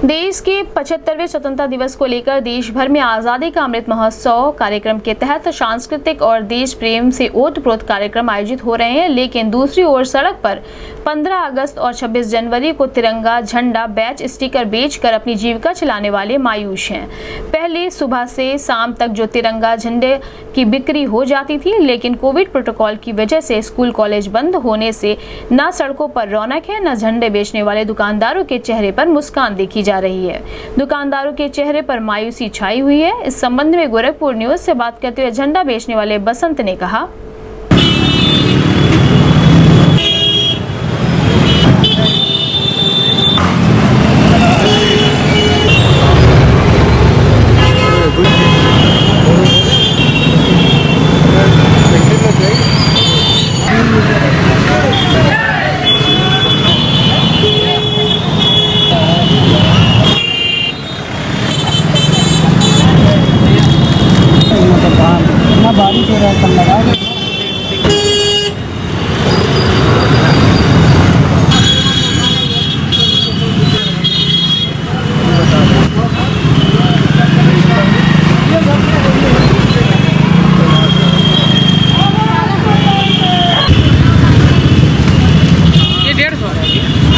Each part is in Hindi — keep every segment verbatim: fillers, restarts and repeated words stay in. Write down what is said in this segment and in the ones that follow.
देश के पचहत्तरवें स्वतंत्रता दिवस को लेकर देश भर में आज़ादी का अमृत महोत्सव कार्यक्रम के तहत सांस्कृतिक और देश प्रेम से ओतप्रोत कार्यक्रम आयोजित हो रहे हैं। लेकिन दूसरी ओर सड़क पर पंद्रह अगस्त और छब्बीस जनवरी को तिरंगा झंडा बैच स्टिकर बेचकर अपनी जीविका चलाने वाले मायूस हैं। पहले सुबह से शाम तक जो तिरंगा झंडे की बिक्री हो जाती थी, लेकिन कोविड प्रोटोकॉल की वजह से स्कूल कॉलेज बंद होने से न सड़कों पर रौनक है, न झंडे बेचने वाले दुकानदारों के चेहरे पर मुस्कान देखी जा रही है। दुकानदारों के चेहरे पर मायूसी छाई हुई है। इस संबंध में गोरखपुर न्यूज से बात करते हुए झंडा बेचने वाले बसंत ने कहा, बारिश हो रहा है, कम लगा ये डेढ़ सौ है।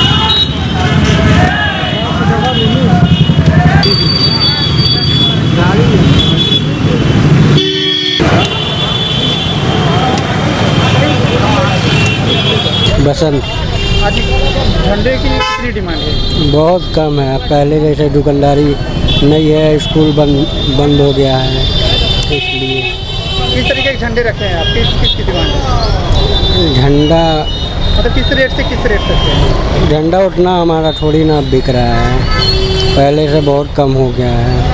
बसंत आज झंडे की कितनी डिमांड है? बहुत कम है। पहले जैसे दुकानदारी नहीं है, स्कूल बंद बंद हो गया है, इसलिए। किस तरीके के झंडे रखे हैं आप? किस किस की डिमांड है? झंडा मतलब किस रेट से किस रेट तक है? झंडा उतना हमारा थोड़ी ना बिक रहा है, पहले से बहुत कम हो गया है।